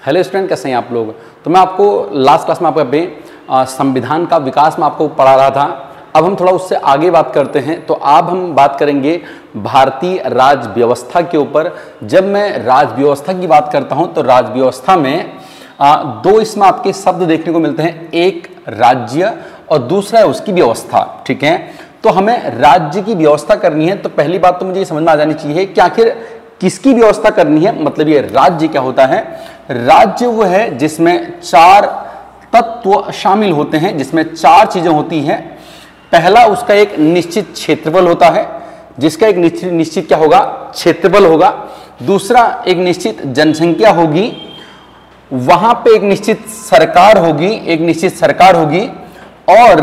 Hello student, कैसे हैं आप लोग। तो मैं आपको लास्ट क्लास में आपको संविधान का विकास में आपको पढ़ा रहा था। अब हम थोड़ा उससे आगे बात करते हैं। तो अब हम बात करेंगे भारतीय राज व्यवस्था के ऊपर। जब मैं राज व्यवस्था की बात करता हूं तो राज व्यवस्था में दो इसमें आपके शब्द देखने को मिलते हैं, एक राज्य और दूसरा है उसकी व्यवस्था। ठीक है, तो हमें राज्य की व्यवस्था करनी है तो पहली बात तो मुझे ये समझ में आ जानी चाहिए कि आखिर किसकी व्यवस्था करनी है। मतलब ये राज्य क्या होता है। राज्य वो है जिसमें चार तत्व शामिल होते हैं, जिसमें चार चीजें होती हैं। पहला उसका एक निश्चित क्षेत्रफल होता है, जिसका एक निश्चित क्या होगा, क्षेत्रफल होगा। दूसरा एक निश्चित जनसंख्या होगी, वहां पे एक निश्चित सरकार होगी, और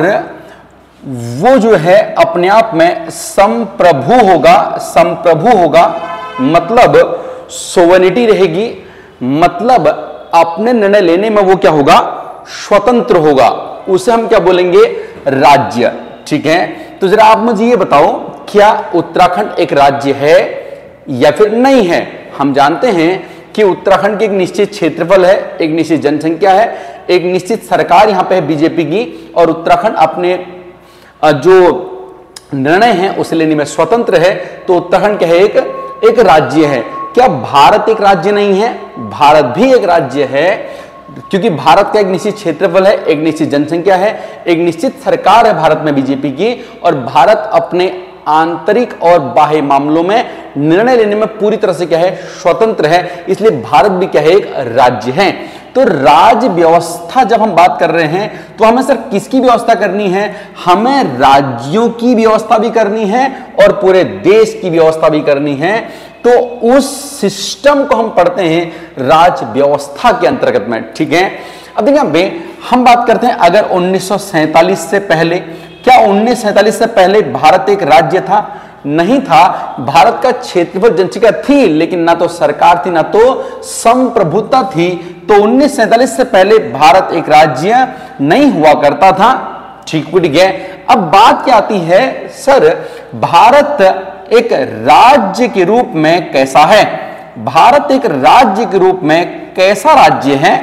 वो जो है अपने आप में संप्रभु होगा, मतलब सोवरेनिटी रहेगी, मतलब अपने निर्णय लेने में वो क्या होगा, स्वतंत्र होगा। उसे हम क्या बोलेंगे, राज्य। ठीक है, तो जरा आप मुझे ये बताओ, क्या उत्तराखंड एक राज्य है या फिर नहीं है। हम जानते हैं कि उत्तराखंड की एक निश्चित क्षेत्रफल है, एक निश्चित जनसंख्या है, एक निश्चित सरकार यहां पे है बीजेपी की, और उत्तराखंड अपने जो निर्णय है उसे लेने में स्वतंत्र है। तो उत्तराखंड क्या है, एक राज्य है। क्या भारत एक राज्य नहीं है? भारत भी एक राज्य है, क्योंकि भारत का एक निश्चित क्षेत्रफल है, एक निश्चित जनसंख्या है, एक निश्चित सरकार है भारत में बीजेपी की, और भारत अपने आंतरिक और बाह्य मामलों में निर्णय लेने में पूरी तरह से क्या है, स्वतंत्र है। इसलिए भारत भी क्या है, एक राज्य है। तो राज व्यवस्था जब हम बात कर रहे हैं तो हमें सर किसकी व्यवस्था करनी है, हमें राज्यों की व्यवस्था भी करनी है और पूरे देश की व्यवस्था भी करनी है। तो उस सिस्टम को हम पढ़ते हैं राज व्यवस्था के अंतर्गत में। ठीक है, अब देखिए हम बात करते हैं अगर 1947 से पहले, क्या 1947 से पहले भारत एक राज्य था? नहीं था। भारत का क्षेत्रफल जनसंख्या थी, लेकिन ना तो सरकार थी ना तो संप्रभुता थी। तो 1947 से पहले भारत एक राज्य नहीं हुआ करता था। ठीक है, अब बात क्या आती है, सर भारत एक राज्य के रूप में कैसा है, भारत एक राज्य के रूप में कैसा राज्य है।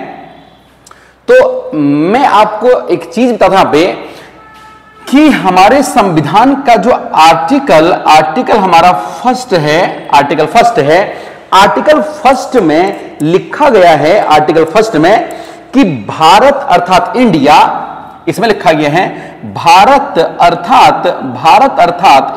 तो मैं आपको एक चीज बताता हूं पे कि हमारे संविधान का जो आर्टिकल हमारा फर्स्ट है, आर्टिकल फर्स्ट में लिखा गया है, आर्टिकल फर्स्ट में कि भारत अर्थात इंडिया, इसमें लिखा गया है भारत अर्थात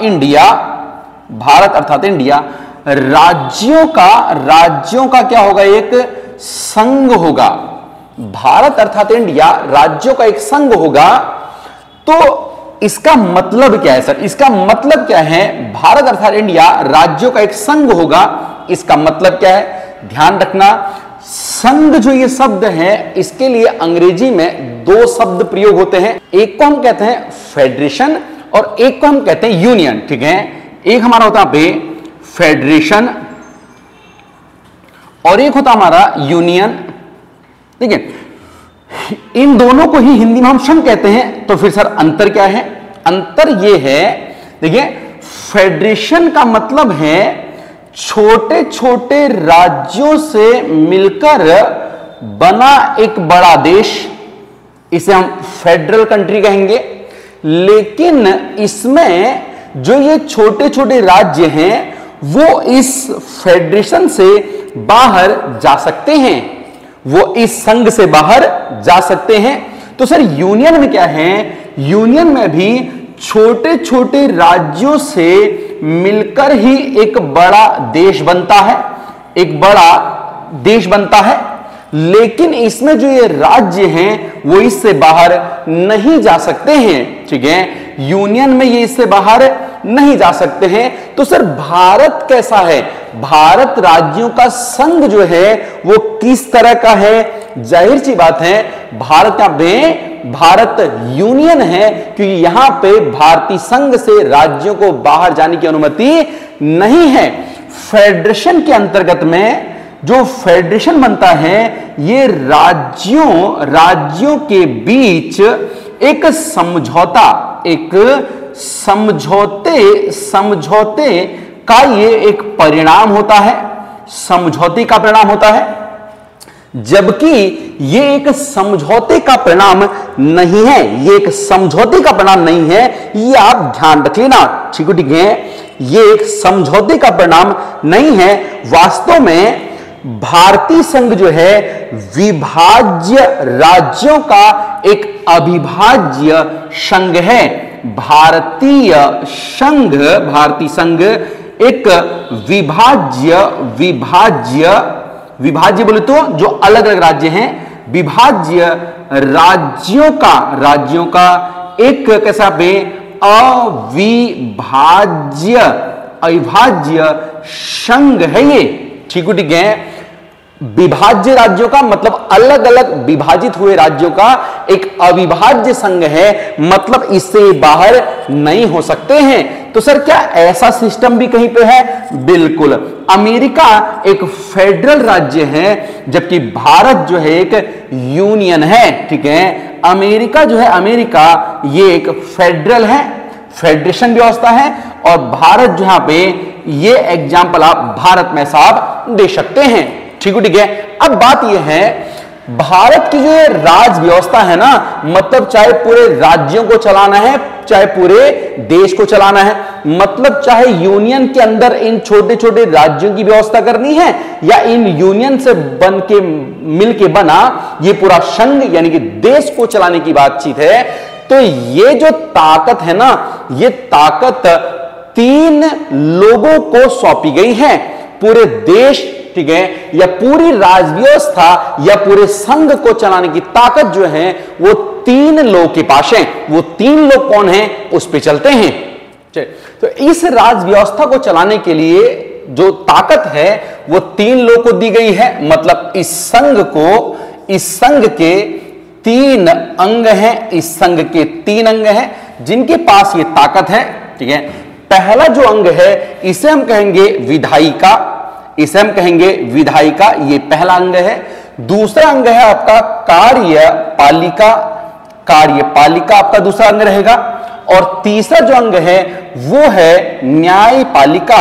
इंडिया राज्यों का क्या होगा, एक संघ होगा। भारत अर्थात इंडिया राज्यों का एक संघ होगा। तो इसका मतलब क्या है सर, इसका मतलब क्या है, भारत अर्थात इंडिया राज्यों का एक संघ होगा। इसका मतलब क्या है, ध्यान रखना, संघ जो ये शब्द है इसके लिए अंग्रेजी में दो शब्द प्रयोग होते हैं। एक को हम कहते हैं फेडरेशन और एक को हम कहते हैं यूनियन। ठीक है, एक हमारा होता है फेडरेशन और एक होता हमारा यूनियन। ठीक है, इन दोनों को ही हिंदी में हम संघ कहते हैं। तो फिर सर अंतर क्या है, अंतर ये है, देखिए फेडरेशन का मतलब है छोटे छोटे राज्यों से मिलकर बना एक बड़ा देश, इसे हम फेडरल कंट्री कहेंगे। लेकिन इसमें जो ये छोटे छोटे राज्य हैं वो इस फेडरेशन से बाहर जा सकते हैं, वो इस संघ से बाहर जा सकते हैं। तो सर यूनियन में क्या है, यूनियन में भी छोटे छोटे राज्यों से मिलकर ही एक बड़ा देश बनता है, लेकिन इसमें जो ये राज्य हैं वो इससे बाहर नहीं जा सकते हैं। ठीक है, यूनियन में ये इससे बाहर नहीं जा सकते हैं। तो सर भारत कैसा है, भारत राज्यों का संघ जो है वो किस तरह का है, जाहिर सी बात है भारत यूनियन है, क्योंकि यहां पे भारतीय संघ से राज्यों को बाहर जाने की अनुमति नहीं है। फेडरेशन के अंतर्गत में जो फेडरेशन बनता है ये राज्यों के बीच एक समझौते का ये एक परिणाम होता है, समझौते का परिणाम होता है। जबकि ये एक समझौते का परिणाम नहीं है, ये एक समझौते का परिणाम नहीं है, ये आप ध्यान रख लेना। ठीक है, ये एक समझौते का परिणाम नहीं है। वास्तव में भारतीय संघ जो है विभाज्य राज्यों का एक अविभाज्य संघ है। भारतीय संघ एक विभाज्य बोले तो जो अलग अलग राज्य हैं, विभाज्य राज्यों का एक कैसा पे अविभाज्य संघ है ये। ठीक है, विभाज्य राज्यों का मतलब अलग अलग विभाजित हुए राज्यों का एक अविभाज्य संघ है, मतलब इससे बाहर नहीं हो सकते हैं। तो सर क्या ऐसा सिस्टम भी कहीं पे है? बिल्कुल। अमेरिका एक फेडरल राज्य है, जबकि भारत जो है एक यूनियन है। ठीक है, अमेरिका जो है, अमेरिका ये एक फेडरल है, फेडरेशन व्यवस्था है, और भारत जहां पे ये एग्जाम्पल आप भारत में साहब दे सकते हैं। ठीक है, अब बात यह है भारत की जो राज व्यवस्था है ना, मतलब चाहे पूरे राज्यों को चलाना है, चाहे पूरे देश को चलाना है, मतलब चाहे यूनियन के अंदर इन छोटे छोटे राज्यों की व्यवस्था करनी है, या इन यूनियन से बन के मिलके बना ये पूरा संघ यानी कि देश को चलाने की बातचीत है। तो ये जो ताकत है ना, ये ताकत 3 लोगों को सौंपी गई है। पूरे देश, ठीक है, या पूरी राज व्यवस्था या पूरे संघ को चलाने की ताकत जो है वो 3 लोगों के पास है। वो 3 लोग कौन हैं, उस पे चलते हैं। तो इस राज व्यवस्था को चलाने के लिए जो ताकत है वो 3 लोगों को दी गई है। मतलब इस संघ के 3 अंग हैं, इस संघ के 3 अंग हैं जिनके पास ये ताकत है। ठीक है, पहला जो अंग है इसे हम कहेंगे विधायिका, ये पहला अंग है। दूसरा अंग है आपका कार्यपालिका आपका दूसरा अंग रहेगा। और तीसरा जो अंग है वो है न्यायपालिका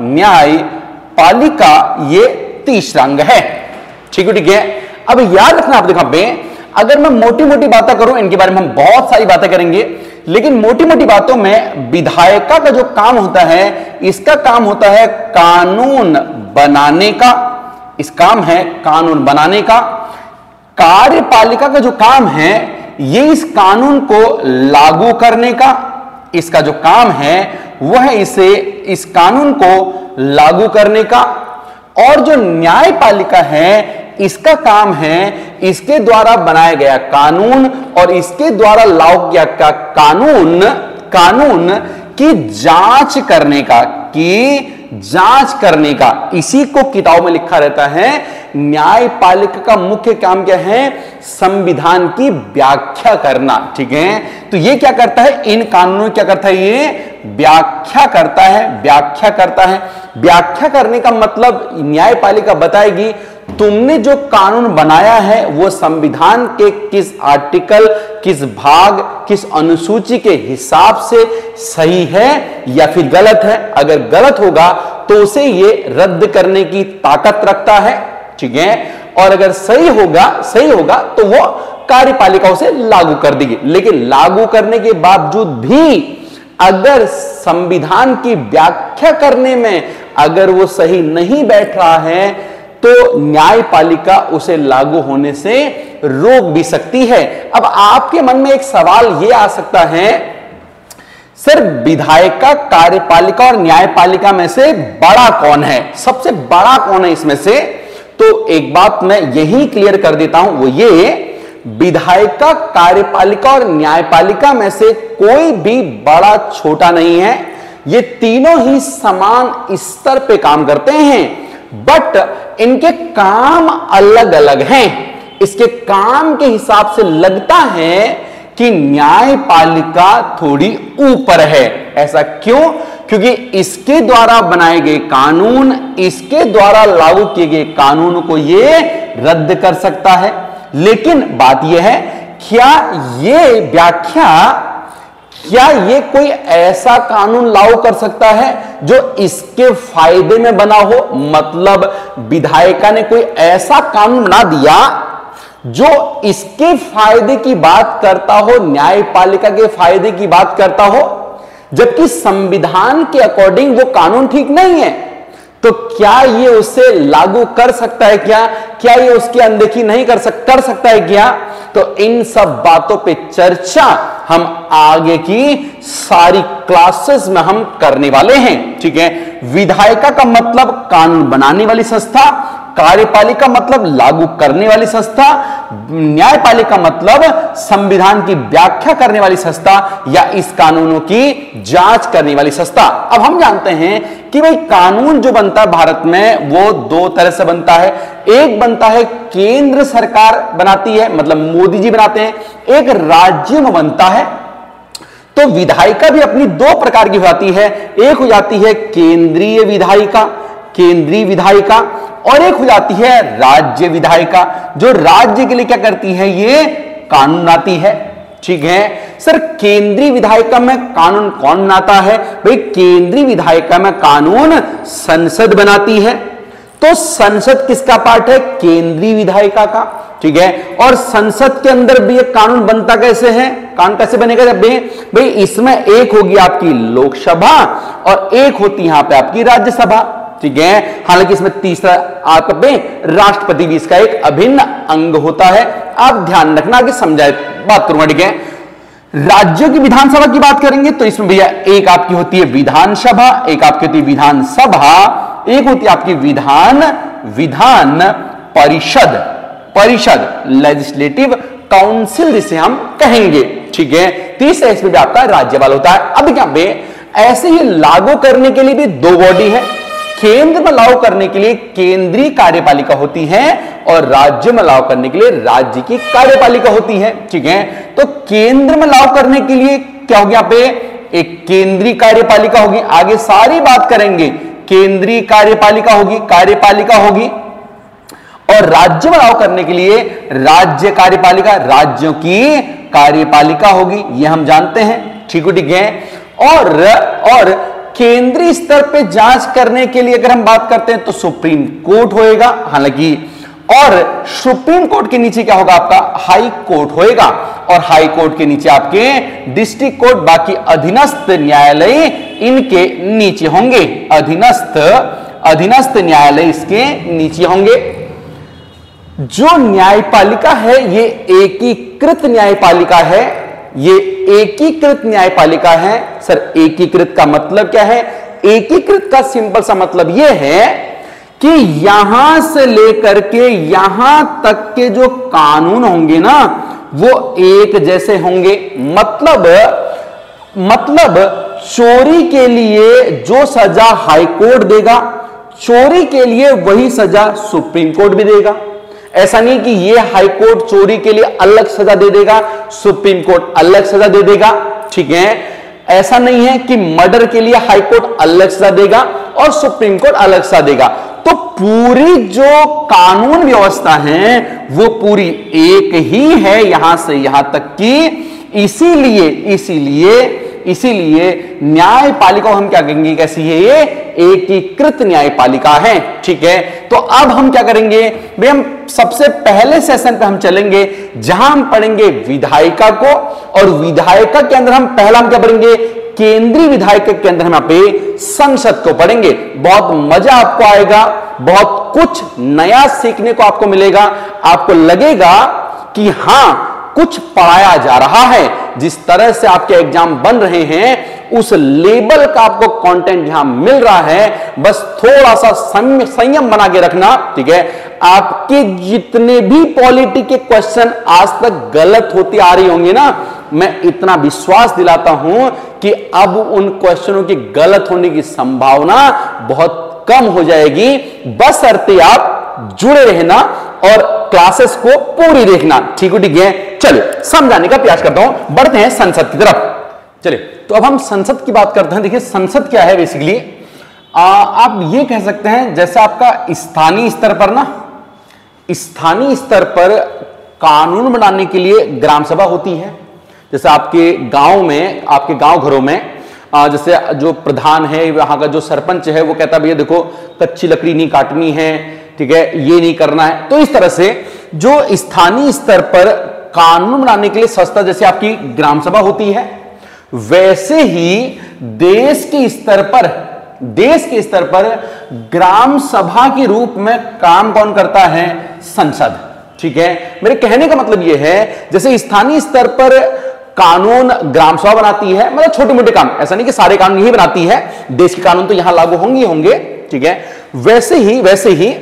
ये तीसरा अंग है। ठीक है, अब याद रखना आप देखा अगर मैं मोटी मोटी बातें करूं, इनके बारे में हम बहुत सारी बातें करेंगे, लेकिन मोटी मोटी बातों में विधायिका का जो काम होता है, इसका काम होता है कानून बनाने का, इस काम है कानून बनाने का। कार्यपालिका का जो काम है ये इस कानून को लागू करने का, इसका जो काम है वह है इस कानून को लागू करने का। और जो न्यायपालिका है इसका काम है इसके द्वारा बनाया गया कानून और इसके द्वारा लागू किया कानून की जांच करने का, इसी को किताबों में लिखा रहता है। न्यायपालिका का मुख्य काम क्या है, संविधान की व्याख्या करना। ठीक है, तो ये क्या करता है, इन कानूनों क्या करता है, ये व्याख्या करता है। व्याख्या करने का मतलब न्यायपालिका बताएगी तुमने जो कानून बनाया है वो संविधान के किस आर्टिकल, किस भाग, किस अनुसूची के हिसाब से सही है या फिर गलत है। अगर गलत होगा तो उसे ये रद्द करने की ताकत रखता है। ठीक है, और अगर सही होगा तो वो कार्यपालिका उसे लागू कर देगी। लेकिन लागू करने के बावजूद भी अगर संविधान की व्याख्या करने में अगर वो सही नहीं बैठ रहा है तो न्यायपालिका उसे लागू होने से रोक भी सकती है। अब आपके मन में एक सवाल यह आ सकता है, सर विधायिका, कार्यपालिका और न्यायपालिका में से बड़ा कौन है, सबसे बड़ा कौन है इसमें से? तो एक बात मैं यही क्लियर कर देता हूं, वो ये विधायिका, कार्यपालिका और न्यायपालिका में से कोई भी बड़ा छोटा नहीं है। ये तीनों ही समान स्तर पे काम करते हैं, बट इनके काम अलग अलग हैं। इसके काम के हिसाब से लगता है कि न्यायपालिका थोड़ी ऊपर है। ऐसा क्यों? क्योंकि इसके द्वारा बनाए गए कानून, इसके द्वारा लागू किए गए कानून को ये रद्द कर सकता है। लेकिन बात यह है, क्या क्या ये कोई ऐसा कानून लागू कर सकता है जो इसके फायदे में बना हो? मतलब विधायिका ने कोई ऐसा कानून बना दिया जो इसके फायदे की बात करता हो, न्यायपालिका के फायदे की बात करता हो, जबकि संविधान के अकॉर्डिंग वो कानून ठीक नहीं है, तो क्या ये उसे लागू कर सकता है? क्या ये उसकी अनदेखी नहीं कर सकता है क्या? तो इन सब बातों पे चर्चा हम आगे की सारी क्लासेस में हम करने वाले हैं, ठीक है। विधायिका का मतलब कानून बनाने वाली संस्था, कार्यपालिका मतलब लागू करने वाली संस्था, न्यायपालिका मतलब संविधान की व्याख्या करने वाली संस्था या इस कानूनों की जांच करने वाली संस्था। अब हम जानते हैं कि भाई कानून जो बनता है भारत में वो दो तरह से बनता है। एक बनता है केंद्र सरकार बनाती है, मतलब मोदी जी बनाते हैं, एक राज्य में बनता है। तो विधायिका भी अपनी दो प्रकार की हो जाती है, एक हो जाती है केंद्रीय विधायिका, केंद्रीय विधायिका, और एक हो जाती है राज्य विधायिका, जो राज्य के लिए क्या करती है, ये कानून बनाती है, ठीक है। सर केंद्रीय विधायिका में कानून कौन बनाता है? भाई केंद्रीय विधायिका में कानून संसद बनाती है। तो संसद किसका पार्ट है? केंद्रीय विधायिका का, ठीक है। और संसद के अंदर भी एक कानून बनता कैसे है? कानून कैसे बनेगा? जब भाई इसमें एक होगी आपकी लोकसभा और एक होती यहां पे आपकी राज्यसभा, ठीक है। हालांकि इसमें तीसरा आपका राष्ट्रपति भी इसका एक अभिन्न अंग होता है। आप ध्यान रखना कि समझाए बात करूंगा, ठीक है। राज्यों की विधानसभा की बात करेंगे तो इसमें भैया एक आपकी होती है विधानसभा, एक आपकी होती है विधानसभा, एक होती है आपकी विधान परिषद लेजिस्लेटिव काउंसिल जिसे हम कहेंगे, ठीक है। तीसरा इसमें भी आपका राज्यपाल होता है। अब क्या ऐसे ही लागू करने के लिए भी दो बॉडी है। केंद्र में लागू करने के लिए केंद्रीय कार्यपालिका होती है और राज्य में लागू करने के लिए राज्य की कार्यपालिका होती है, ठीक है। तो केंद्र में लागू करने के लिए क्या होगी? यहां पे एक केंद्रीय कार्यपालिका होगी, आगे सारी बात करेंगे, केंद्रीय कार्यपालिका होगी, और राज्य में लागू करने के लिए राज्य कार्यपालिका, राज्यों की कार्यपालिका होगी, ये हम जानते हैं, ठीक है। और केंद्रीय स्तर पे जांच करने के लिए अगर हम बात करते हैं तो सुप्रीम कोर्ट होएगा, हालांकि, और सुप्रीम कोर्ट के नीचे क्या होगा? आपका हाई कोर्ट होएगा, और हाई कोर्ट के नीचे आपके डिस्ट्रिक्ट कोर्ट, बाकी अधीनस्थ न्यायालय इनके नीचे होंगे, अधीनस्थ न्यायालय इसके नीचे होंगे। जो न्यायपालिका है ये एकीकृत न्यायपालिका है, ये एकीकृत न्यायपालिका है। सर एकीकृत का मतलब क्या है? एकीकृत का सिंपल सा मतलब यह है कि यहां से लेकर के यहां तक के जो कानून होंगे ना वो एक जैसे होंगे। मतलब चोरी के लिए जो सजा हाई कोर्ट देगा, चोरी के लिए वही सजा सुप्रीम कोर्ट भी देगा। ऐसा नहीं कि ये हाई कोर्ट चोरी के लिए अलग सजा दे देगा, सुप्रीम कोर्ट अलग सजा दे देगा, ठीक है। ऐसा नहीं है कि मर्डर के लिए हाई कोर्ट अलग सजा देगा और सुप्रीम कोर्ट अलग सजा देगा। तो पूरी जो कानून व्यवस्था है वो पूरी एक ही है यहां से यहां तक की। इसीलिए न्यायपालिका हम क्या कहेंगे? कैसी है ये? एकीकृत न्यायपालिका है, ठीक है। तो अब हम क्या करेंगे भाई? हम सबसे पहले सेशन पे हम चलेंगे जहां हम पढ़ेंगे विधायिका को, और विधायिका के अंदर हम पहला क्या पढ़ेंगे? केंद्रीय विधायिका के अंदर हम यहाँ पे संसद को पढ़ेंगे। बहुत मजा आपको आएगा, बहुत कुछ नया सीखने को आपको मिलेगा। आपको लगेगा कि हां कुछ पढ़ाया जा रहा है, जिस तरह से आपके एग्जाम बन रहे हैं उस लेवल का आपको कंटेंट यहां मिल रहा है। बस थोड़ा सा संयम बना के रखना, ठीक है। आपके जितने भी पॉलिटी के क्वेश्चन आज तक गलत होते आ रही होंगे ना, मैं इतना विश्वास दिलाता हूं कि अब उन क्वेश्चनों की गलत होने की संभावना बहुत कम हो जाएगी। बशर्ते आप जुड़े रहना और क्लासेस को पूरी देखना, ठीक है। चलिए समझाने का प्रयास करता हूं, बढ़ते हैं संसद की तरफ। चलिए तो अब हम संसद की बात करते हैं। देखिए संसद क्या है बेसिकली, आप ये कह सकते हैं जैसे आपका स्थानीय स्तर पर ना, स्थानीय स्तर पर कानून बनाने के लिए ग्राम सभा होती है, जैसे आपके गांव में, आपके गांव घरों में जैसे जो प्रधान है, वहां का जो सरपंच है, वो कहता है भैया देखो कच्ची लकड़ी नहीं काटनी है, ठीक है, ये नहीं करना है। तो इस तरह से जो स्थानीय स्तर पर कानून बनाने के लिए संस्था, जैसे आपकी ग्राम सभा होती है, वैसे ही देश के स्तर पर ग्राम सभा के रूप में काम कौन करता है? संसद। ठीक है, मेरे कहने का मतलब यह है जैसे स्थानीय स्तर पर कानून ग्राम सभा बनाती है, मतलब छोटे मोटे काम, ऐसा नहीं कि सारे कानून यही बनाती है, देश के कानून तो यहां लागू होंगे, ठीक है, वैसे ही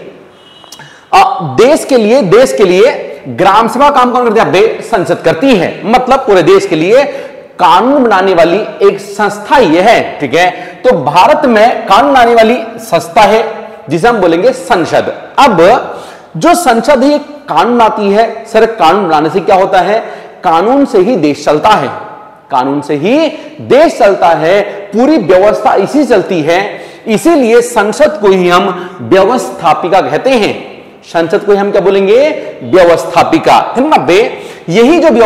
देश के लिए ग्राम सभा काम कौन करती है? संसद करती है। मतलब पूरे देश के लिए कानून बनाने वाली एक संस्था यह है। ठीक है, तो भारत में कानून बनाने वाली संस्था है जिसे हम बोलेंगे संसद। अब जो संसद ही कानून बनाती है, सर कानून बनाने से क्या होता है? कानून से ही देश चलता है, कानून से ही देश चलता है, पूरी व्यवस्था इसी चलती है। इसीलिए संसद को ही हम व्यवस्थापिका कहते हैं। संसद को हम क्या बोलेंगे? व्यवस्थापिका। यही जो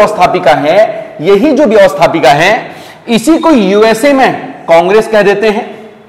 व्यवस्थापिका है, इसी को यूएसए में कांग्रेस कह देते हैं,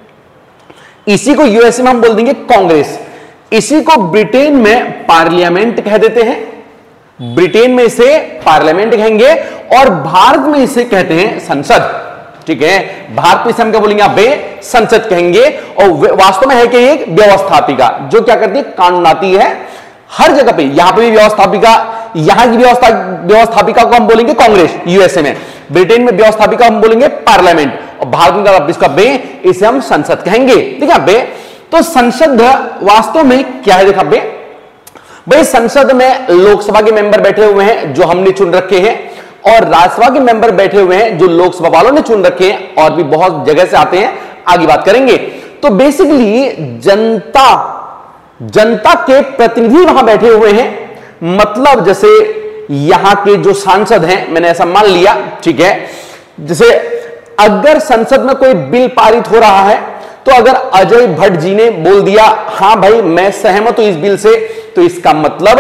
इसी को यूएसए में हम बोल देंगे कांग्रेस, इसी को ब्रिटेन में पार्लियामेंट कह देते हैं, ब्रिटेन में इसे पार्लियामेंट कहेंगे, और भारत में इसे कहते हैं संसद। ठीक है, भारत में इसे हम क्या बोलेंगे? आप संसद कहेंगे। और वास्तव में है कि एक व्यवस्थापिका जो क्या करती है? कानून बनाती है हर जगह पे। यहां पे भी व्यवस्थापिका, यहां की व्यवस्थापिका को हम बोलेंगे कांग्रेस यूएसए में, ब्रिटेन में व्यवस्थापिका हम बोलेंगे पार्लियामेंट, और भारत में इसका इसे हम संसद कहेंगे। ठीक है, तो संसद वास्तव में क्या है? देखा भाई, संसद में लोकसभा के मेंबर बैठे हुए हैं जो हमने चुन रखे हैं, और राज्यसभा के मेंबर बैठे हुए हैं जो लोकसभा वालों ने चुन रखे हैं, और भी बहुत जगह से आते हैं, आगे बात करेंगे। तो बेसिकली जनता के प्रतिनिधि वहां बैठे हुए हैं। मतलब जैसे यहां के जो सांसद हैं, मैंने ऐसा मान लिया, ठीक है, जैसे अगर संसद में कोई बिल पारित हो रहा है, तो अगर अजय भट्ट जी ने बोल दिया हां भाई मैं सहमत हूं इस बिल से, तो इसका मतलब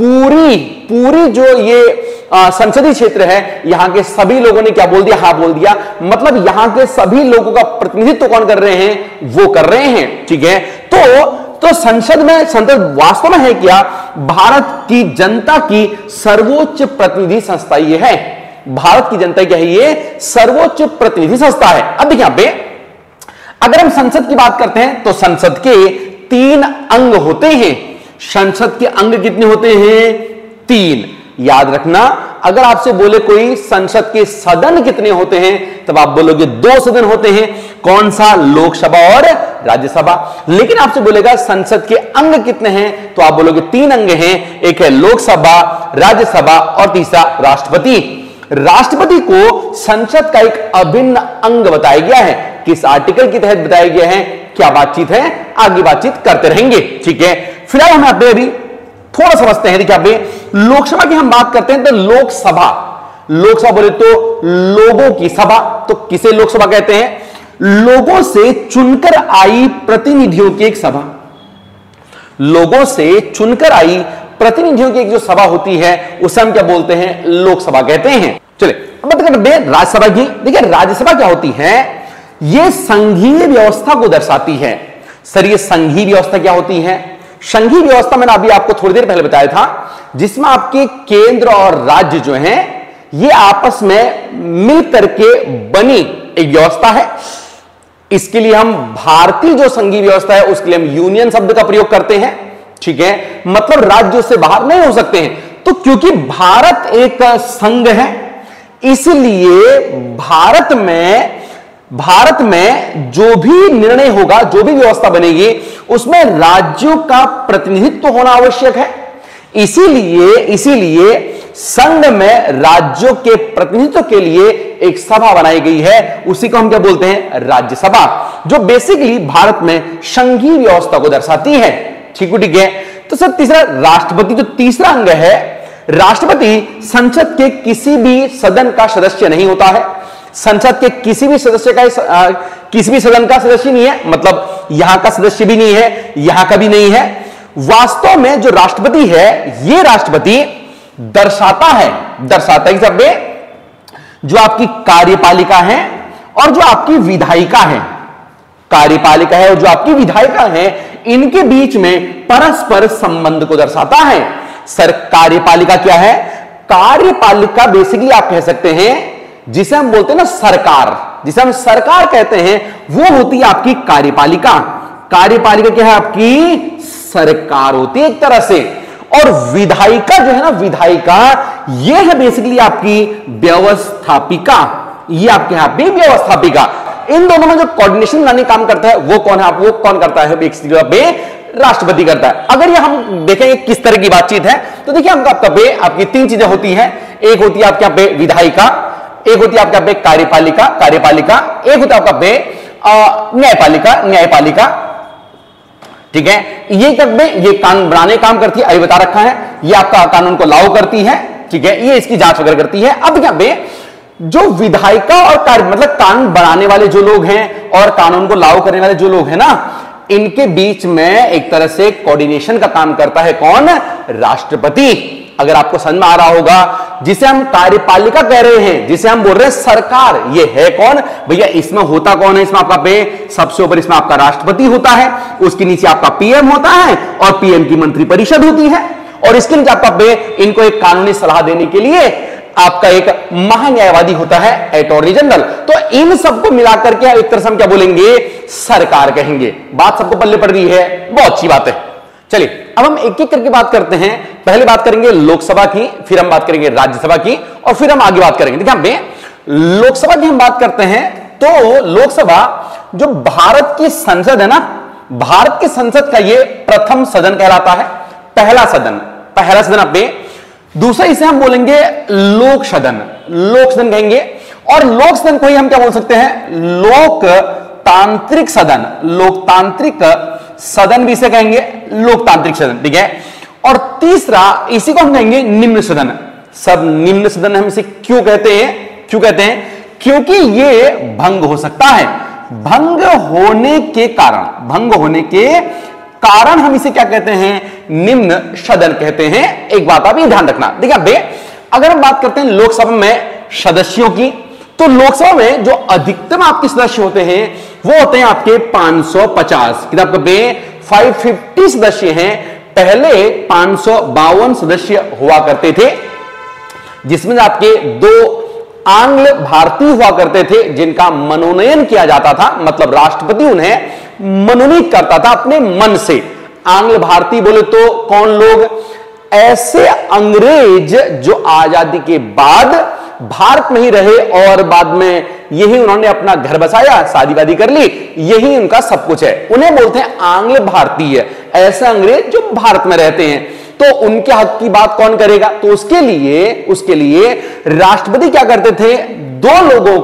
पूरी जो ये संसदीय क्षेत्र है, यहां के सभी लोगों ने क्या बोल दिया? हां बोल दिया। मतलब यहां के सभी लोगों का प्रतिनिधित्व कौन कर रहे हैं? वो कर रहे हैं। ठीक है, तो संसद वास्तव में है क्या? भारत की जनता की सर्वोच्च प्रतिनिधि संस्था ये है। भारत की जनता क्या है? ये सर्वोच्च प्रतिनिधि संस्था है। अब देखिए, यहां पे अगर हम संसद की बात करते हैं तो संसद के 3 अंग होते हैं। संसद के अंग कितने होते हैं? 3। याद रखना, अगर आपसे बोले कोई संसद के सदन कितने होते हैं, तब आप बोलोगे 2 सदन होते हैं। कौन सा? लोकसभा और राज्यसभा। लेकिन आपसे बोलेगा संसद के अंग कितने हैं, तो आप बोलोगे 3 अंग हैं। एक है लोकसभा, राज्यसभा, और तीसरा राष्ट्रपति। राष्ट्रपति को संसद का एक अभिन्न अंग बताया गया है। किस आर्टिकल के तहत बताया गया है, क्या बातचीत है, आगे बातचीत करते रहेंगे। ठीक है, फिलहाल हम अभी थोड़ा समझते हैं। देखिए, लोकसभा की हम बात करते हैं तो लोकसभा बोले तो लोगों की सभा। तो किसे लोकसभा कहते हैं? लोगों से चुनकर आई प्रतिनिधियों की एक सभा। लोगों से चुनकर आई प्रतिनिधियों की एक जो सभा होती है, उसे हम क्या बोलते हैं? लोकसभा कहते हैं। चलिए अब बात करते हैं राज्यसभा की। देखिए, राज्यसभा क्या होती है? यह संघीय व्यवस्था को दर्शाती है। सर, ये संघीय व्यवस्था क्या होती है? संघीय व्यवस्था मैंने अभी आपको थोड़ी देर पहले बताया था, जिसमें आपके केंद्र और राज्य जो हैं, ये आपस में मिलकर के बनी एक व्यवस्था है। इसके लिए हम भारतीय जो संघीय व्यवस्था है, उसके लिए हम यूनियन शब्द का प्रयोग करते हैं। ठीक है, मतलब राज्यों से बाहर नहीं हो सकते हैं। तो क्योंकि भारत एक संघ है, इसलिए भारत में जो भी निर्णय होगा, जो भी व्यवस्था बनेगी, उसमें राज्यों का प्रतिनिधित्व होना आवश्यक है। इसीलिए संघ में राज्यों के प्रतिनिधित्व के लिए एक सभा बनाई गई है, उसी को हम क्या बोलते हैं? राज्यसभा, जो बेसिकली भारत में संघीय व्यवस्था को दर्शाती है। ठीक है। तो सर तीसरा राष्ट्रपति, जो तीसरा अंग है, राष्ट्रपति संसद के किसी भी सदन का सदस्य नहीं होता है। संसद के किसी भी सदन का सदस्य नहीं है, मतलब यहां का सदस्य भी नहीं है, यहां का भी नहीं है। वास्तव में जो राष्ट्रपति है, यह राष्ट्रपति दर्शाता है कि सब जो आपकी कार्यपालिका है और जो आपकी विधायिका है, कार्यपालिका है और जो आपकी विधायिका है, इनके बीच में परस्पर संबंध को दर्शाता है। सर कार्यपालिका क्या है? कार्यपालिका बेसिकली आप कह सकते हैं जिसे हम बोलते हैं ना सरकार, जिसे हम सरकार कहते हैं, वो होती है आपकी कार्यपालिका। कार्यपालिका क्या है? आपकी सरकार होती है एक तरह से। और विधायिका जो है ना, विधायिका ये है बेसिकली आपकी व्यवस्थापिका, ये आपके यहां पे व्यवस्थापिका। इन दोनों में जो कोऑर्डिनेशन लाने काम करता है वो कौन है? वो कौन करता है? एक जगह पे राष्ट्रपति करता है। अगर ये हम देखेंगे किस तरह की बातचीत है, तो देखिए आपका पे आपकी तीन चीजें होती हैं। एक होती है आपके यहाँ पे विधायिका, एक होती है आपके यहाँ पे कार्यपालिका, एक होता है आपका पे न्यायपालिका। ठीक है, ये कब ये कानून बनाने काम करती है, अभी बता रखा है। ये आपका कानून को लागू करती है, ठीक है, ये इसकी जांच वगैरह करती है। अब क्या पे जो विधायिका और मतलब कानून बनाने वाले जो लोग हैं और कानून को लागू करने वाले जो लोग हैं ना, इनके बीच में एक तरह से कोऑर्डिनेशन का काम करता है कौन? राष्ट्रपति। अगर आपको समझ में आ रहा होगा, जिसे हम कार्यपालिका कह रहे हैं, जिसे हम बोल रहे हैं सरकार, ये है कौन भैया? इसमें होता कौन है? इसमें आपका पे सबसे ऊपर इसमें आपका राष्ट्रपति होता है, उसके नीचे आपका पीएम होता है और पीएम की मंत्रिपरिषद होती है, और इसके नीचे आपका पे इनको एक कानूनी सलाह देने के लिए आपका एक महान्यायवादी होता है, अटॉर्नी जनरल। तो इन सबको मिलाकर के एक तरह से हम क्या बोलेंगे? सरकार कहेंगे। बात सबको पल्ले पड़ रही है? बहुत अच्छी बात है। चलिए अब हम एक एक करके बात करते हैं। पहले बात करेंगे लोकसभा की, फिर हम बात करेंगे राज्यसभा की, और फिर हम आगे बात करेंगे। देखिए हम पे लोकसभा की हम बात करते हैं, तो लोकसभा जो भारत की संसद है ना, भारत की संसद का ये प्रथम सदन कहलाता है, पहला सदन आप पे। दूसरा इसे हम बोलेंगे लोक सदन, लोक सदन कहेंगे। और लोक सदन को ही हम क्या बोल सकते हैं? लोकतांत्रिक सदन, लोकतांत्रिक सदन भी इसे कहेंगे, लोकतांत्रिक सदन, ठीक है। और तीसरा इसी को हम कहेंगे निम्न सदन। सब निम्न सदन हम इसे क्यों कहते हैं? क्योंकि ये भंग हो सकता है। भंग होने के कारण हम इसे क्या कहते हैं? निम्न सदन कहते हैं। एक बात आप ये ध्यान रखना। देखिए अगर हम बात करते हैं लोकसभा में सदस्यों की, तो लोकसभा में जो अधिकतम आपके सदस्य होते हैं वो होते हैं आपके 550। किताब पे 550 सदस्य हैं। पहले 552 सदस्य हुआ करते थे, जिसमें आपके 2 आंग्ल भारतीय हुआ करते थे जिनका मनोनयन किया जाता था, मतलब राष्ट्रपति उन्हें मनोनीत करता था अपने मन से। आंग्ल भारतीय बोले तो कौन लोग? ऐसे अंग्रेज जो आजादी के बाद भारत में ही रहे और बाद में यही उन्होंने अपना घर बसाया, शादी वादी कर ली, यही उनका सब कुछ है, उन्हें बोलते हैं आंग्ल भारतीय। ऐसे अंग्रेज जो भारत में रहते हैं, तो उनके हक की बात कौन करेगा? तो उसके लिए राष्ट्रपति क्या करते थे? दो लोगों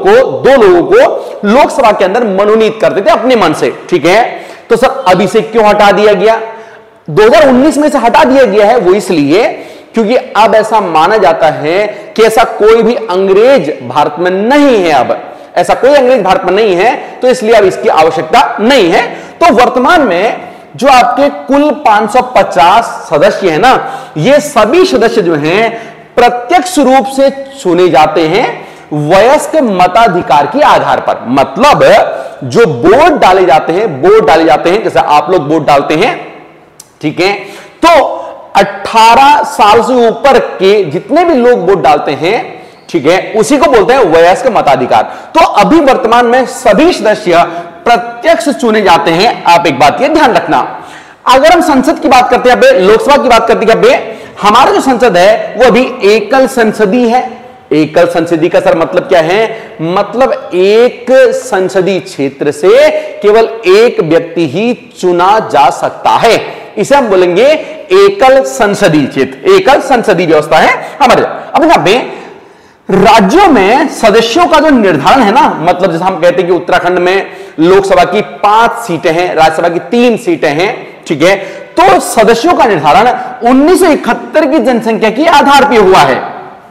को लोकसभा के अंदर मनोनीत करते थे अपने मन से, ठीक है। तो सर अब इसे क्यों हटा दिया गया? 2019 में से हटा दिया गया है, वो इसलिए क्योंकि अब ऐसा माना जाता है कि ऐसा कोई भी अंग्रेज भारत में नहीं है। अब ऐसा कोई अंग्रेज भारत में नहीं है, तो इसलिए अब इसकी आवश्यकता नहीं है। तो वर्तमान में जो आपके कुल 550 सदस्य हैं ना, ये सभी सदस्य जो हैं प्रत्यक्ष रूप से चुने जाते हैं वयस्क मताधिकार के आधार पर। मतलब जो वोट डाले जाते हैं, जैसे आप लोग वोट डालते हैं, ठीक है, तो 18 साल से ऊपर के जितने भी लोग वोट डालते हैं, ठीक है, उसी को बोलते हैं वयस्क मताधिकार। तो अभी वर्तमान में सभी सदस्य प्रत्यक्ष चुने जाते हैं। आप एक बात ये ध्यान रखना, अगर हम संसद की बात करते हैं, लोकसभा की बात करते हैं, हमारा जो संसद है वो अभी एकल संसदीय है। एकल संसदीय का सर मतलब क्या है? मतलब एक संसदीय क्षेत्र से केवल एक व्यक्ति ही चुना जा सकता है, इसे हम बोलेंगे एकल संसदीय क्षेत्र, एकल संसदीय व्यवस्था है हमारे। अब यहां पे राज्यों में सदस्यों का जो निर्धारण है ना, मतलब जैसे हम कहते हैं कि उत्तराखंड में लोकसभा की 5 सीटें हैं, राज्यसभा की 3 सीटें हैं, ठीक है, तो सदस्यों का निर्धारण 1971 की जनसंख्या के आधार पर हुआ है।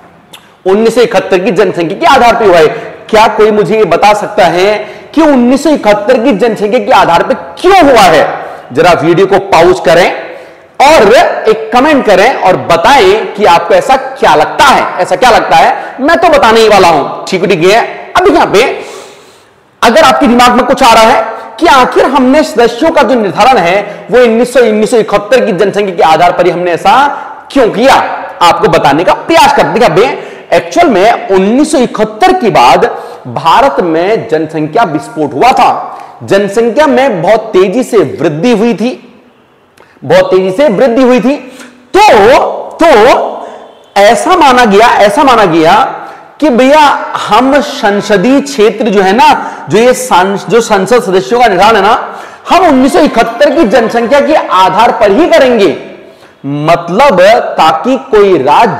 1971 की जनसंख्या के आधार पर हुआ है। क्या कोई मुझे ये बता सकता है कि 1971 की जनसंख्या के आधार पर क्यों हुआ है? जरा वीडियो को पॉज करें, और एक कमेंट करें और बताएं कि आपको ऐसा क्या लगता है, ऐसा क्या लगता है। मैं तो बताने ही वाला हूं, ठीक है। अब यहां पे अगर आपके दिमाग में कुछ आ रहा है कि आखिर हमने सदस्यों का जो निर्धारण है वो 1971 की जनसंख्या के आधार पर ही हमने ऐसा क्यों किया, आपको बताने का प्रयास करते हैं। एक्चुअल में 1971 के बाद भारत में जनसंख्या विस्फोट हुआ था, जनसंख्या में बहुत तेजी से वृद्धि हुई थी, बहुत तेजी से वृद्धि हुई थी। तो ऐसा माना गया कि भैया हम संसदीय क्षेत्र जो है ना, जो संसद सदस्यों का निर्धारण है ना, हम 1971 की जनसंख्या के आधार पर ही करेंगे। मतलब ताकि कोई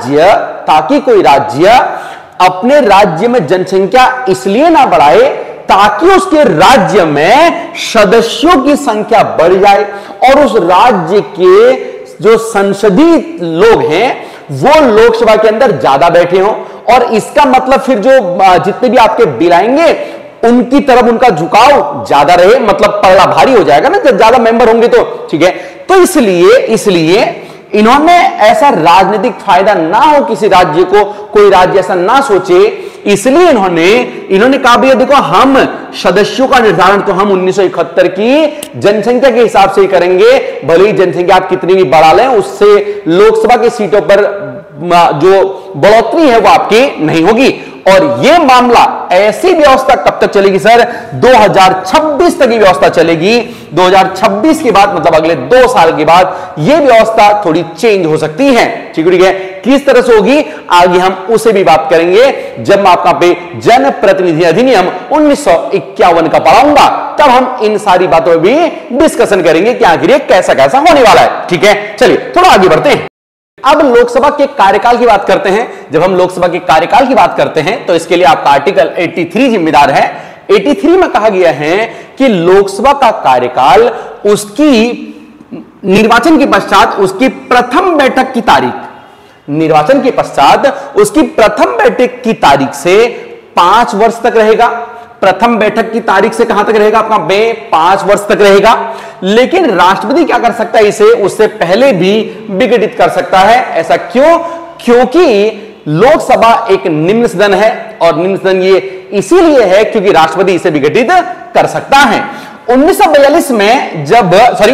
राज्य अपने राज्य में जनसंख्या इसलिए ना बढ़ाए ताकि उसके राज्य में सदस्यों की संख्या बढ़ जाए और उस राज्य के जो संसदीय लोग हैं वो लोकसभा के अंदर ज्यादा बैठे हों, और इसका मतलब फिर जो जितने भी आपके बिल आएंगे उनकी तरफ उनका झुकाव ज्यादा रहे, मतलब पलड़ा भारी हो जाएगा ना जब ज्यादा मेंबर होंगे तो, ठीक है। तो इसलिए इन्होंने ऐसा राजनीतिक फायदा ना हो किसी राज्य को, कोई राज्य ऐसा ना सोचे, इसलिए इन्होंने कहा भैया देखो हम सदस्यों का निर्धारण तो हम 1971 की जनसंख्या के हिसाब से ही करेंगे, भले ही जनसंख्या आप कितनी भी बढ़ा लें उससे लोकसभा की सीटों पर जो बढ़ोतरी है वो आपकी नहीं होगी। और यह मामला, ऐसी व्यवस्था कब तक चलेगी सर? 2026 तक की व्यवस्था चलेगी। 2026 के बाद मतलब अगले 2 साल के बाद यह व्यवस्था थोड़ी चेंज हो सकती है, ठीक है। किस तरह से होगी आगे हम उसे भी बात करेंगे जब मैं आपका पे जनप्रतिनिधि अधिनियम 1951 का पढ़ाऊंगा, तब हम इन सारी बातों पर भी डिस्कशन करेंगे कि आखिर ये कैसा कैसा होने वाला है, ठीक है। चलिए थोड़ा आगे बढ़ते हैं। अब लोकसभा के कार्यकाल की बात करते हैं। जब हम लोकसभा के कार्यकाल की बात करते हैं तो इसके लिए आपका आर्टिकल 83 जिम्मेदार है। 83 में कहा गया है कि लोकसभा का कार्यकाल उसकी निर्वाचन के पश्चात उसकी प्रथम बैठक की तारीख, निर्वाचन के पश्चात उसकी प्रथम बैठक की तारीख से 5 वर्ष तक रहेगा। प्रथम बैठक की तारीख से कहां तक रहेगा आपका? 5 वर्ष तक रहेगा। लेकिन राष्ट्रपति क्या कर सकता है? इसे उससे पहले भी विघटित कर सकता है। ऐसा क्यों? क्योंकि लोकसभा एक निम्न सदन है, और निम्न सदन ये इसीलिए है क्योंकि राष्ट्रपति इसे विघटित कर सकता है। 1942 में जब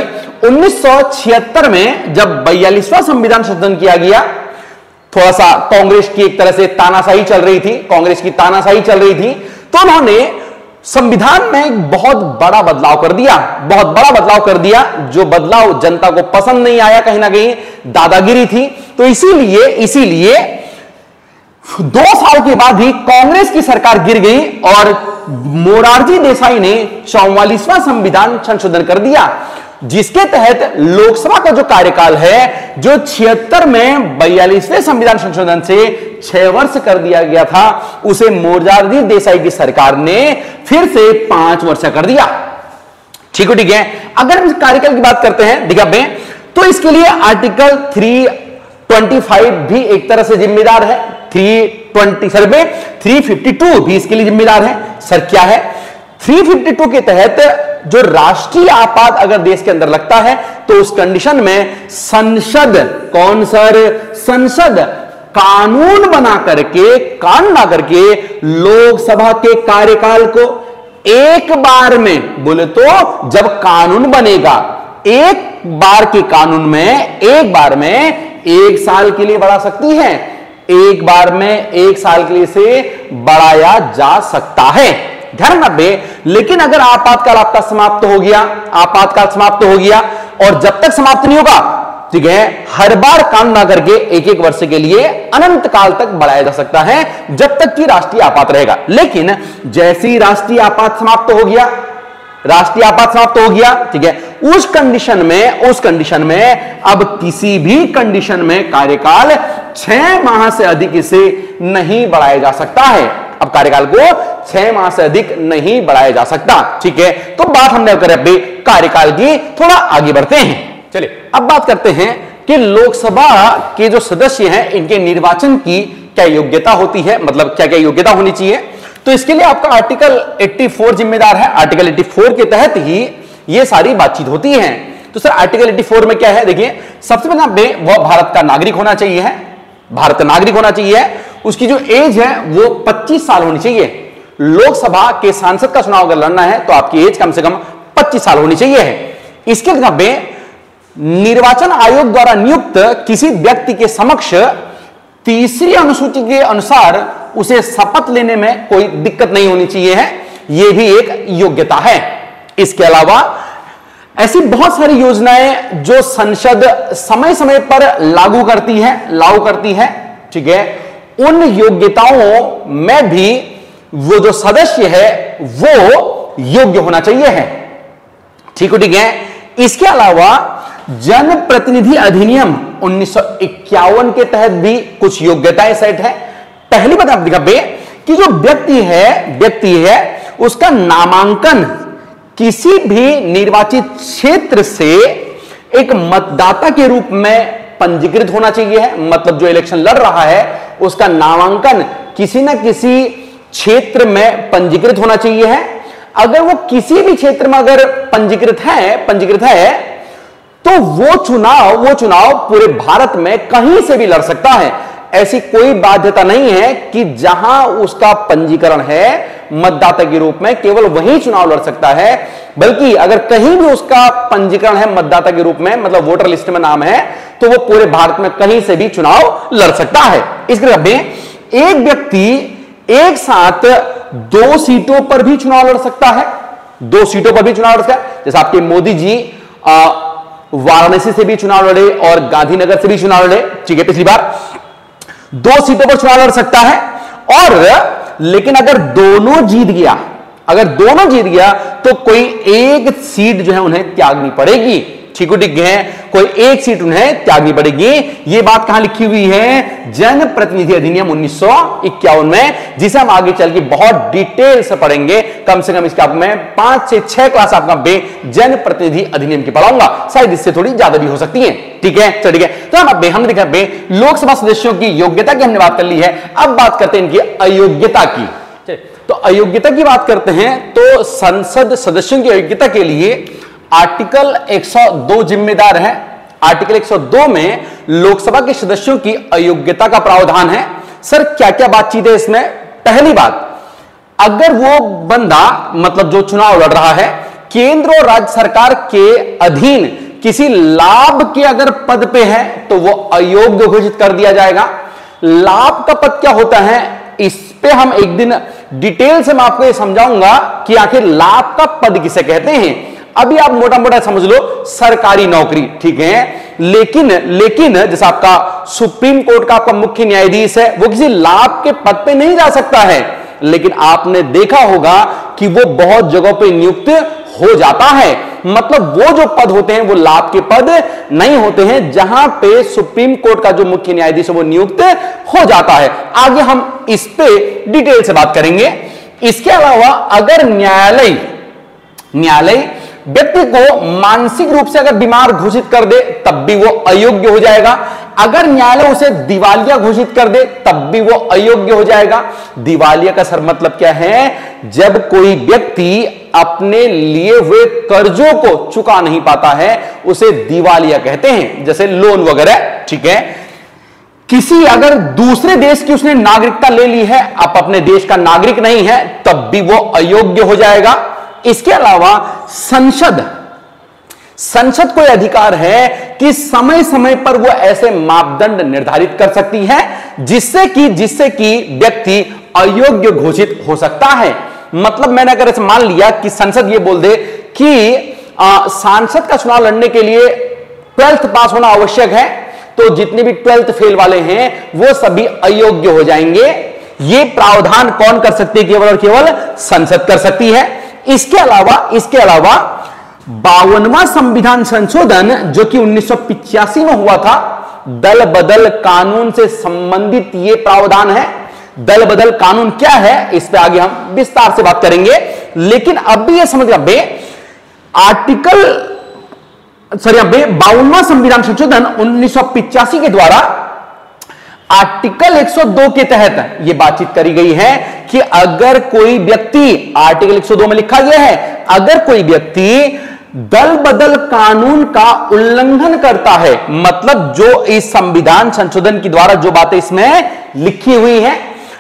1976 में जब 42वां संविधान संशोधन किया गया, थोड़ा सा कांग्रेस की एक तरह से तानाशाही चल रही थी, कांग्रेस की तानाशाही चल रही थी, तो उन्होंने संविधान में एक बहुत बड़ा बदलाव कर दिया, बहुत बड़ा बदलाव कर दिया। जो बदलाव जनता को पसंद नहीं आया, कहीं ना कहीं दादागिरी थी, तो इसीलिए 2 साल के बाद ही कांग्रेस की सरकार गिर गई और मोरारजी देसाई ने 44वां संविधान संशोधन कर दिया, जिसके तहत लोकसभा का जो कार्यकाल है, जो 76 में 42वें संविधान संशोधन से 6 वर्ष कर दिया गया था, उसे मोरारजी देसाई की सरकार ने फिर से 5 वर्ष कर दिया, ठीक है। अगर हम कार्यकाल की बात करते हैं दिखा में, तो इसके लिए आर्टिकल 325 भी एक तरह से जिम्मेदार है। 352 भी इसके लिए जिम्मेदार है। सर क्या है? 352 के तहत जो राष्ट्रीय आपात अगर देश के अंदर लगता है तो उस कंडीशन में संसद, कौन सर? संसद कानून बना करके लोकसभा के कार्यकाल को एक बार में, बोले तो जब कानून बनेगा एक बार के कानून में एक बार में 1 साल के लिए बढ़ा सकती है, एक बार में 1 साल के लिए से बढ़ाया जा सकता है, ध्यान रखिए। लेकिन अगर आपातकाल आपका समाप्त हो गया, आपातकाल समाप्त हो गया, और जब तक समाप्त नहीं होगा, ठीक है, हर बार काम ना करके 1-1 वर्ष के लिए अनंत काल तक बढ़ाया जा सकता है, जब तक कि राष्ट्रीय आपात रहेगा। लेकिन जैसे ही राष्ट्रीय आपात समाप्त हो गया, राष्ट्रीय आपात समाप्त हो गया, ठीक है, उस कंडीशन में अब किसी भी कंडीशन में कार्यकाल 6 माह से अधिक इसे नहीं बढ़ाया जा सकता है। अब कार्यकाल को 6 माह से अधिक नहीं बढ़ाया जा सकता, ठीक है। तो बात हमने करें अभी कार्यकाल की, थोड़ा आगे बढ़ते हैं। चलिए अब बात करते हैं कि लोकसभा के जो सदस्य हैं इनके निर्वाचन की क्या योग्यता होती है, मतलब क्या क्या योग्यता होनी चाहिए। तो इसके लिए आपका आर्टिकल 84 जिम्मेदार है। आर्टिकल 84 के तहत ही ये सारी बातचीत होती है। तो सर आर्टिकल 84 में क्या है, देखिए सबसे पहले वह भारत का नागरिक होना चाहिए है, भारत का नागरिक होना चाहिए है, उसकी जो एज है वो 25 साल होनी चाहिए। लोकसभा के सांसद का चुनाव अगर लड़ना है तो आपकी एज कम से कम 25 साल होनी चाहिए है। इसके अलावा निर्वाचन आयोग द्वारा नियुक्त किसी व्यक्ति के समक्ष तीसरी अनुसूची के अनुसार उसे शपथ लेने में कोई दिक्कत नहीं होनी चाहिए है, यह भी एक योग्यता है। इसके अलावा ऐसी बहुत सारी योजनाएं जो संसद समय समय पर लागू करती है, ठीक है, उन योग्यताओं में भी वो जो सदस्य है वो योग्य होना चाहिए है, ठीक है। इसके अलावा जनप्रतिनिधि अधिनियम 1951 के तहत भी कुछ योग्यताएं सेट है। पहली बात आप दिखा कि जो व्यक्ति है उसका नामांकन किसी भी निर्वाचित क्षेत्र से एक मतदाता के रूप में पंजीकृत होना चाहिए है। मतलब जो इलेक्शन लड़ रहा है उसका नामांकन किसी ना किसी क्षेत्र में पंजीकृत होना चाहिए है। अगर वो किसी भी क्षेत्र में अगर पंजीकृत है तो वो चुनाव पूरे भारत में कहीं से भी लड़ सकता है। ऐसी कोई बाध्यता नहीं है कि जहां उसका पंजीकरण है मतदाता के रूप में केवल वही चुनाव लड़ सकता है, बल्कि अगर कहीं भी उसका पंजीकरण है मतदाता के रूप में, मतलब वोटर लिस्ट में नाम है, तो वो पूरे भारत में कहीं से भी चुनाव लड़ सकता है। इसके अलावा एक व्यक्ति एक साथ 2 सीटों पर भी चुनाव लड़ सकता है, 2 सीटों पर भी चुनाव लड़ सकता है। जैसे आपके मोदी जी वाराणसी से भी चुनाव लड़े और गांधीनगर से भी चुनाव लड़े, ठीक है, पिछली बार 2 सीटों पर चुनाव लड़ सकता है। और लेकिन अगर दोनों जीत गया तो कोई एक सीट जो है उन्हें त्यागनी पड़ेगी, ठीक है, कोई एक सीट उन्हें त्यागनी पड़ेगी। यह बात कहां लिखी हुई है? जनप्रतिनिधि अधिनियम 1951 में, जिसे हम आगे चल के बहुत डिटेल से पढ़ेंगे। कम से कम इसके आप में 5 से 6 क्लास आपका जनप्रतिनिधि अधिनियम की पढ़ाऊंगा, शायद इससे थोड़ी ज्यादा भी हो सकती है, ठीक है। चलो ठीक है, तो हम देखा लोकसभा सदस्यों की योग्यता की हमने बात कर ली है। अब बात करते हैं इनकी अयोग्यता की। तो अयोग्यता की बात करते हैं तो संसद सदस्यों की अयोग्यता के लिए आर्टिकल 102 जिम्मेदार है। आर्टिकल 102 में लोकसभा के सदस्यों की अयोग्यता का प्रावधान है। सर क्या क्या बातचीत है इसमें? पहली बात, अगर वो बंदा मतलब जो चुनाव लड़ रहा है केंद्र और राज्य सरकार के अधीन किसी लाभ के अगर पद पे है तो वो अयोग्य घोषित कर दिया जाएगा। लाभ का पद क्या होता है इस पे हम एक दिन डिटेल से मैं आपको ये समझाऊंगा कि आखिर लाभ का पद किसे कहते हैं। अभी आप मोटा मोटा समझ लो सरकारी नौकरी, ठीक है, लेकिन जैसे आपका सुप्रीम कोर्ट का आपका मुख्य न्यायाधीश है वो किसी लाभ के पद पे नहीं जा सकता है, लेकिन आपने देखा होगा कि वो बहुत जगहों पे नियुक्त हो जाता है। मतलब वो जो पद होते हैं वो लाभ के पद नहीं होते हैं, जहां पे सुप्रीम कोर्ट का जो मुख्य न्यायाधीश है वो नियुक्त हो जाता है। आगे हम इस पे डिटेल से बात करेंगे। इसके अलावा अगर न्यायालय व्यक्ति को मानसिक रूप से अगर बीमार घोषित कर दे तब भी वो अयोग्य हो जाएगा। अगर न्यायालय उसे दिवालिया घोषित कर दे तब भी वो अयोग्य हो जाएगा। दिवालिया का सर मतलब क्या है? जब कोई व्यक्ति अपने लिए हुए कर्जों को चुका नहीं पाता है उसे दिवालिया कहते हैं, जैसे लोन वगैरह, ठीक है। किसी अगर दूसरे देश की उसने नागरिकता ले ली है, आप अपने देश का नागरिक नहीं है, तब भी वो अयोग्य हो जाएगा। इसके अलावा संसद को यह अधिकार है कि समय समय पर वो ऐसे मापदंड निर्धारित कर सकती है जिससे कि व्यक्ति अयोग्य घोषित हो सकता है। मतलब मैंने अगर ऐसे मान लिया कि संसद ये बोल दे कि सांसद का चुनाव लड़ने के लिए 12th पास होना आवश्यक है, तो जितने भी 12th फेल वाले हैं वो सभी अयोग्य हो जाएंगे। ये प्रावधान कौन कर सकती है? केवल और केवल संसद कर सकती है। इसके अलावा 52वां संविधान संशोधन जो कि 1985 में हुआ था, दल बदल कानून से संबंधित यह प्रावधान है। दल बदल कानून क्या है इस पे आगे हम विस्तार से बात करेंगे, लेकिन अब भी यह समझ आर्टिकल 52वां संविधान संशोधन 1985 के द्वारा आर्टिकल 102 के तहत यह बातचीत करी गई है कि अगर कोई व्यक्ति, आर्टिकल 102 में लिखा गया है, अगर कोई व्यक्ति दल बदल कानून का उल्लंघन करता है, मतलब जो इस संविधान संशोधन के द्वारा जो बातें इसमें लिखी हुई हैं,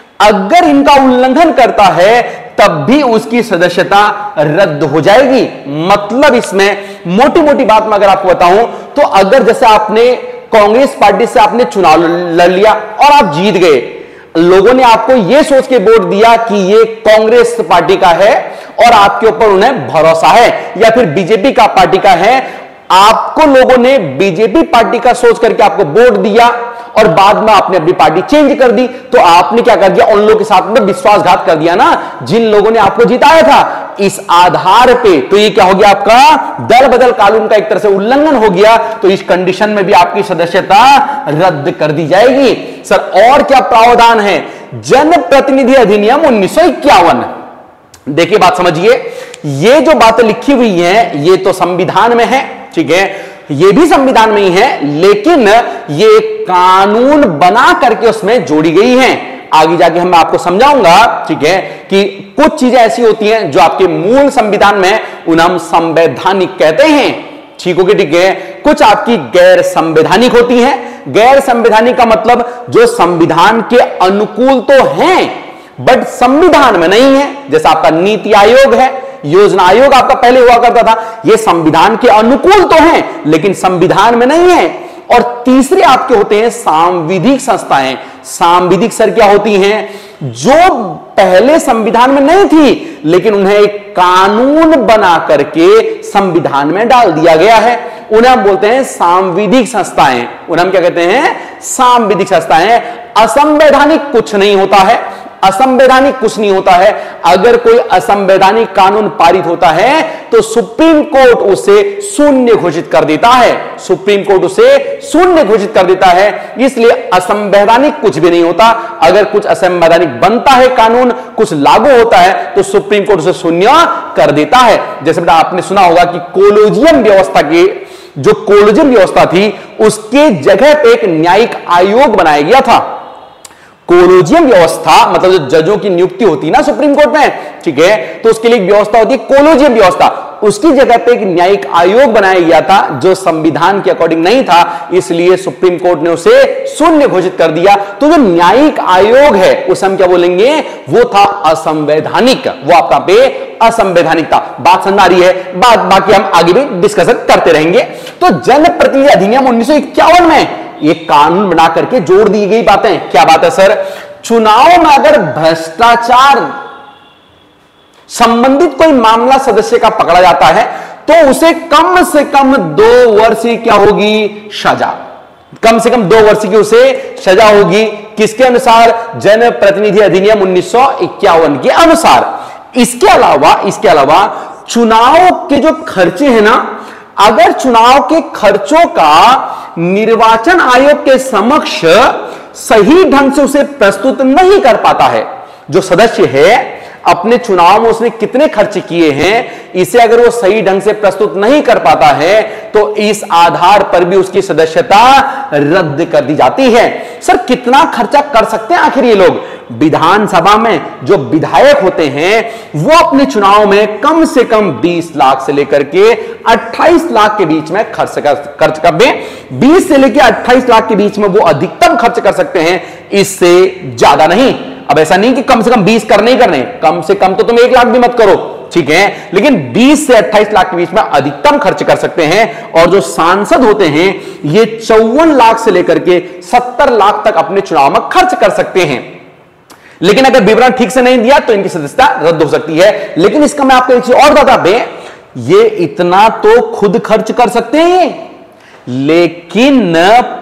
अगर इनका उल्लंघन करता है तब भी उसकी सदस्यता रद्द हो जाएगी। मतलब इसमें मोटी मोटी बात में अगर आपको बताऊं तो अगर जैसे आपने कांग्रेस पार्टी से आपने चुनाव लड़ लिया और आप जीत गए, लोगों ने आपको यह सोच के वोट दिया कि ये कांग्रेस पार्टी का है और आपके ऊपर उन्हें भरोसा है, या फिर बीजेपी का पार्टी का है, आपको लोगों ने बीजेपी पार्टी का सोच करके आपको वोट दिया और बाद में आपने अपनी पार्टी चेंज कर दी, तो आपने क्या कर दिया, उन लोगों के साथ में विश्वासघात कर दिया ना, जिन लोगों ने आपको जिताया था। इस आधार पे तो ये क्या हो गया, आपका दल बदल कानून का एक तरह से उल्लंघन हो गया, तो इस कंडीशन में भी आपकी सदस्यता रद्द कर दी जाएगी। सर और क्या प्रावधान है, जनप्रतिनिधि अधिनियम 1951। देखिए बात समझिए, ये जो बातें लिखी हुई हैं ये तो संविधान में है, ठीक है, ये भी संविधान में ही है, लेकिन ये कानून बना करके उसमें जोड़ी गई हैं। आगे जाके मैं आपको समझाऊंगा, ठीक है, कि कुछ चीजें ऐसी होती हैं जो आपके मूल संविधान में उन्हें हम संवैधानिक कहते हैं, ठीक हो गया, ठीक है। कुछ आपकी गैर संवैधानिक होती हैं। गैर संवैधानिक का मतलब जो संविधान के अनुकूल तो हैं बट संविधान में नहीं है, जैसा आपका नीति आयोग है, योजना आयोग आपका पहले हुआ करता था, ये संविधान के अनुकूल तो हैं लेकिन संविधान में नहीं है। और तीसरे आपके होते हैं सांविधिक संस्थाएं। सांविधिक सर क्या होती हैं, जो पहले संविधान में नहीं थी लेकिन उन्हें एक कानून बना करके संविधान में डाल दिया गया है, उन्हें हम बोलते हैं सांविधिक संस्थाएं। उन्हें हम क्या कहते हैं, सांविधिक संस्थाएं। असंवैधानिक कुछ नहीं होता है, असंवैधानिक कुछ नहीं होता है। अगर कोई असंवैधानिक कानून पारित होता है तो सुप्रीम कोर्ट उसे शून्य घोषित कर देता है, सुप्रीम कोर्ट उसे शून्य घोषित कर देता है। इसलिए असंवैधानिक कुछ भी नहीं होता। अगर कुछ असंवैधानिक बनता है कानून, कुछ लागू होता है तो सुप्रीम कोर्ट उसे शून्य कर देता है। जैसे बेटा आपने सुना होगा कि कोलिजियम व्यवस्था की जो कोलिजियम व्यवस्था थी उसके जगह पे एक न्यायिक आयोग बनाया गया था। कोलिजियम व्यवस्था मतलब जो जजों की नियुक्ति होती है ना सुप्रीम कोर्ट में, ठीक है, तो उसके लिए व्यवस्था होती है कोलिजियम व्यवस्था। उसकी जगह पे एक न्यायिक आयोग बनाया गया था जो संविधान के अकॉर्डिंग नहीं था, इसलिए सुप्रीम कोर्ट ने उसे शून्य घोषित कर दिया। तो जो न्यायिक आयोग है उसे हम क्या बोलेंगे, वो था असंवैधानिक, वो आपका पे असंवैधानिक था। बात समझ आ रही है, बात बाकी हम आगे भी डिस्कशन करते रहेंगे। तो जनप्रतिनिधि अधिनियम 1951 में ये कानून बना करके जोड़ दी गई बातें। क्या बात है सर, चुनाव में अगर भ्रष्टाचार संबंधित कोई मामला सदस्य का पकड़ा जाता है तो उसे कम से कम 2 वर्ष की क्या होगी, सजा, कम से कम 2 वर्ष की उसे सजा होगी। किसके अनुसार, जनप्रतिनिधि अधिनियम 1951 के अनुसार। इसके अलावा चुनाव के जो खर्चे हैं ना, अगर चुनाव के खर्चों का निर्वाचन आयोग के समक्ष सही ढंग से उसे प्रस्तुत नहीं कर पाता है, जो सदस्य है अपने चुनाव में उसने कितने खर्च किए हैं इसे अगर वो सही ढंग से प्रस्तुत नहीं कर पाता है तो इस आधार पर भी उसकी सदस्यता रद्द कर दी जाती है। सर कितना खर्चा कर सकते हैं आखिर ये लोग, विधानसभा में जो विधायक होते हैं वो अपने चुनाव में कम से कम 20 लाख से लेकर के 28 लाख के बीच में खर्च कर दें। 20 से लेकर 28 लाख के बीच में वो अधिकतम खर्च कर सकते हैं, इससे ज्यादा नहीं। अब ऐसा नहीं कि कम से कम 20 करने ही करने, कम से कम तो तुम 1 लाख भी मत करो, ठीक है, लेकिन 20 से 28 लाख के बीच में अधिकतम खर्च कर सकते हैं। और जो सांसद होते हैं ये 54 लाख से लेकर के 70 लाख तक अपने चुनाव में खर्च कर सकते हैं। लेकिन अगर विवरण ठीक से नहीं दिया तो इनकी सदस्यता रद्द हो सकती है। लेकिन इसका मैं आपको एक चीज और बता दें, ये इतना तो खुद खर्च कर सकते हैं, लेकिन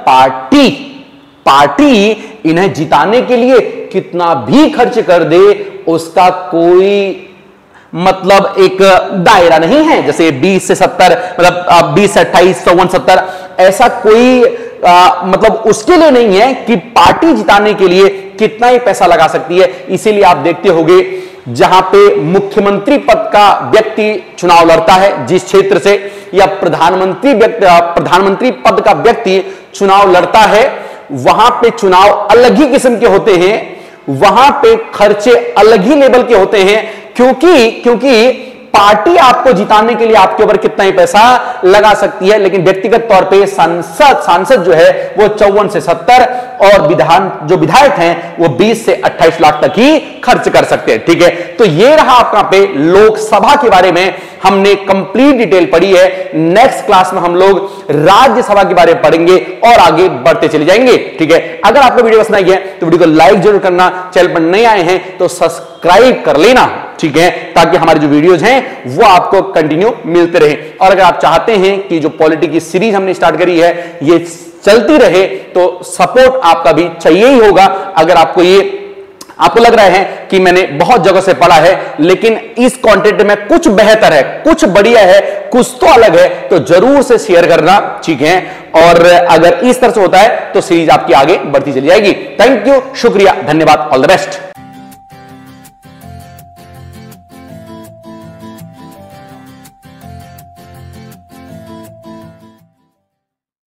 पार्टी इन्हें जिताने के लिए कितना भी खर्च कर दे उसका कोई मतलब एक दायरा नहीं है। जैसे 20 से 70 मतलब 20 से 28 54 70 ऐसा कोई मतलब उसके लिए नहीं है कि पार्टी जिताने के लिए कितना ही पैसा लगा सकती है। इसीलिए आप देखते होंगे जहां पे मुख्यमंत्री पद का व्यक्ति चुनाव लड़ता है जिस क्षेत्र से, या प्रधानमंत्री पद का व्यक्ति चुनाव लड़ता है, वहां पे चुनाव अलग ही किस्म के होते हैं, वहां पे खर्चे अलग ही लेवल के होते हैं। क्योंकि पार्टी आपको जिताने के लिए आपके ऊपर कितना ही पैसा लगा सकती है, लेकिन व्यक्तिगत तौर पे सांसद जो है वो 54 से 70 और जो विधायक हैं वो 20 से 28 लाख तक ही खर्च कर सकते हैं। ठीक है, तो ये रहा आपका पे लोकसभा के बारे में हमने कंप्लीट डिटेल पढ़ी है। नेक्स्ट क्लास में हम लोग राज्यसभा के बारे में पढ़ेंगे और आगे बढ़ते चले जाएंगे। ठीक है, अगर आपको वीडियो पसंद आई है तो वीडियो को लाइक जरूर करना, चैनल पर नए आए हैं तो सब्सक्राइब कर लेना। ठीक है, ताकि हमारी जो वीडियोज हैं वो आपको कंटिन्यू मिलते रहे। और अगर आप चाहते हैं कि जो पॉलिटी की सीरीज हमने स्टार्ट करी है ये चलती रहे तो सपोर्ट आपका भी चाहिए ही होगा। अगर आपको लग रहा है कि मैंने बहुत जगह से पढ़ा है लेकिन इस कंटेंट में कुछ बेहतर है, कुछ बढ़िया है, कुछ तो अलग है, तो जरूर से शेयर करना। ठीक है, और अगर इस तरह से होता है तो सीरीज आपकी आगे बढ़ती चली जाएगी। थैंक यू, शुक्रिया, धन्यवाद, ऑल द बेस्ट।